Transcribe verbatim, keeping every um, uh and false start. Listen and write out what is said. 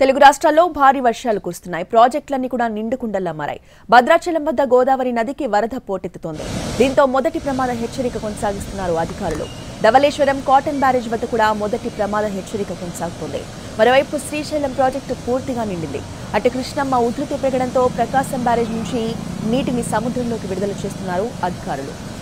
తెలుగు రాష్ట్రాల్లో భారీ వర్షాలు కురుస్తున్నాయి. ప్రాజెక్టులన్నీ కూడా నిండుకుండల్లా మారాయి. భద్రాచలం వద్ద గోదావరి నదికి వరద పోటెత్తుతోంది. దీంతో మొదటి ప్రమాద హెచ్చరిక కొనసాగిస్తున్నారు అధికారులు. ధవళేశ్వరం కాటన్ బ్యారేజ్ వద్ద కూడా మొదటి ప్రమాద హెచ్చరిక కొనసాగుతోంది. మరోవైపు శ్రీశైలం ప్రాజెక్టు పూర్తిగా నిండింది. అటు కృష్ణమ్మ ఉధృతి పెరగడంతో ప్రకాశం బ్యారేజ్ నుంచి నీటిని సముద్రంలోకి విడుదల చేస్తున్నారు అధికారులు.